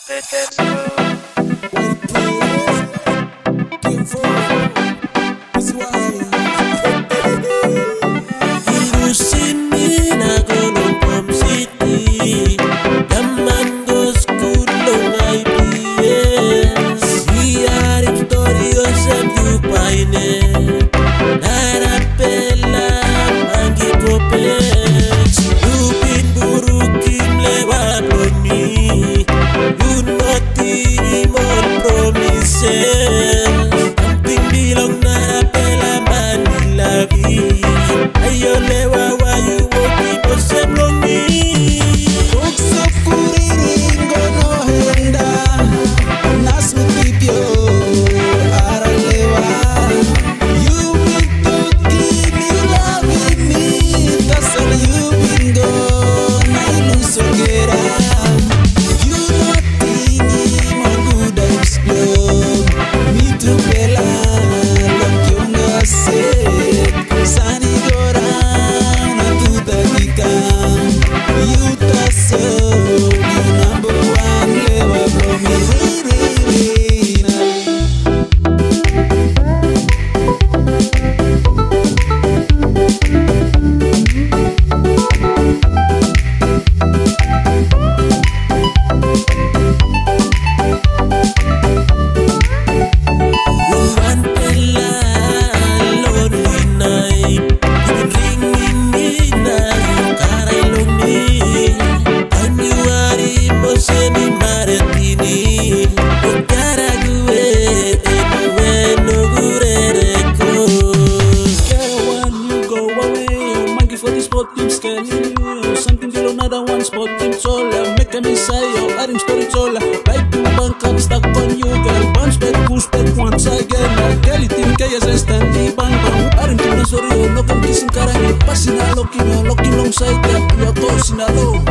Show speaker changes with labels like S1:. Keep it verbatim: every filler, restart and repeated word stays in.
S1: Something below another one spot in sola. Make a messiah, adding story sola. Like to bank up, stuck on you, girl. Bounce back, push back once again. Kelly team, K S S, standing bang bang. Adding to the story, look and kissing Karang. Passing a looking, looking alongside that. You're close in a low.